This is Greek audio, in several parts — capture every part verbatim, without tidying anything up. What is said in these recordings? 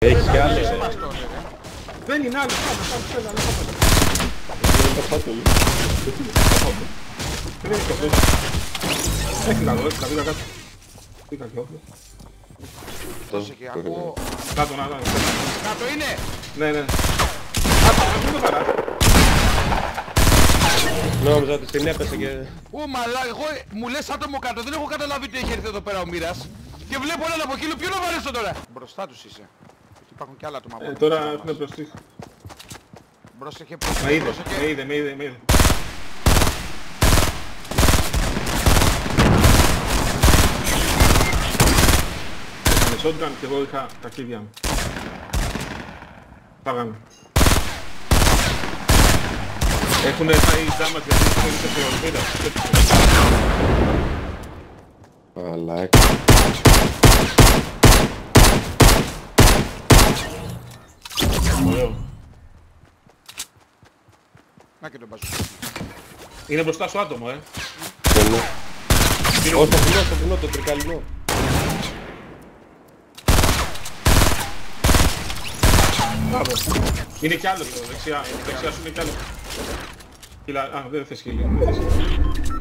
Έχεις κι άλλο. Δεν είναι άλλο, πάμε, πάμε, πάμε, πάμε. Δεν είναι και αυτός. Έχει λαδό, έχει τα πήγα κάτω. Πήγα και όπλο. Πρόσεχε, ακούω... Κάτω, να, να, Κάτω είναι! ναι, ναι. Κάτω, να το παρά. Νόμιζα ότι την έπεσε και... Ου μαλά, εγώ μου λες άτομο κάτω, δεν έχω καταλάβει τι έχει έρθει εδώ πέρα ο Μοίρας. Και βλέπω έναν από εκεί, ποιο να βαρέσω τώρα! Μπροστά τους είσαι. Γιατί υπάρχουν κι άλλα άτομα. Ε, τώρα έχουν προστίχει. Πρόσεχε, Με είδε, πρόσεχε. με είδε, με είδε, με είδε. Είχαμε shotgun και εγώ είχα τα χέρια μου. Πάγαμε. Έχουνε φάει damage γιατί είναι τεσσεροσμίδα. Μαλάκα. Ωραίο. Να και τον μπαζού. Είναι μπροστά στο άτομο, ε. Θέλω. Ω, στο βουνό, στο βουνό, το τρικαλινό. Μπράβο. Είναι κι άλλο εδώ, δεξιά, δεξιά σου είναι κι άλλο. Κοίτα, α, δεν θες χείλη, δεν θες χείλη.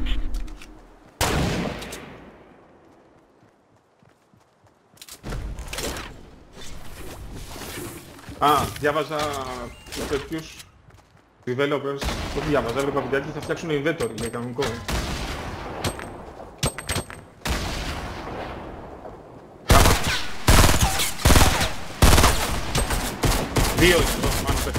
Α, διάβαζα τους τέτοιους developers, το διάβαζα, έβλεπα βιντεάκι, θα φτιάξουν inventory, λέει κανονικό. Δύο είναι εδώ, μάλλον πέθανε.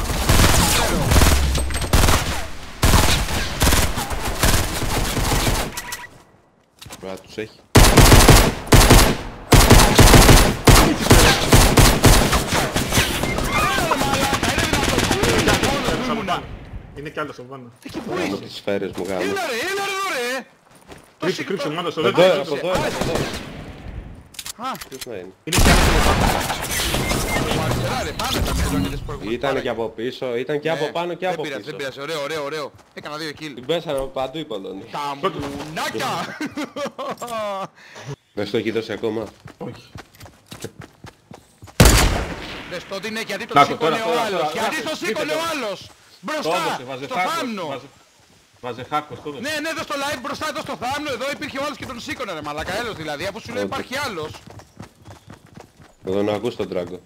Μπράβο, τους έχει. Είναι κι άλλο στο βάνο. Εκεί που Με είσαι. τις σφαίρες μου γάμο. Έλα ρε, έλα ρε, ρε. Κρύψε, κρύψε, μάλλον στο Από δεύτερο. εδώ, από εδώ, από εδώ. Α, Ποιος να είναι. Είναι κι άλλο στο βάνο. από αριστερά ρε, πάμε τα μελώνιδες που έχουν. Ήταν και από πίσω, ήταν και από Ναι, πάνω και δεν από πειράζει, πίσω. δεν πειράζει, ωραίο, ωραίο, ωραίο. Έκανα δύο kill. Την πέσανε από παντού οι Πολωνοί. Τα μουνάκια! Δεν στο έχει δώσει ακόμα. Όχι. Δες το ότι είναι γιατί Να το το, τώρα, σήκωνε ο τώρα, άλλος. τώρα, Γιατί άσε, το σήκωνε δείτε ο το. άλλος. Το Μπροστά, έδωσε, βάζε στο χάκος, θάμνο. βάζε- Βάζε χάκος, το έδωσε. Ναι, ναι, εδώ στο live μπροστά, εδώ στο θάμνο, εδώ υπήρχε ο άλλος και τον σήκωνε ρε μαλακα, έλος δηλαδή, αφού σου λέει Όντως. υπάρχει άλλος. Εδώ να ακούς τον Τράγκο.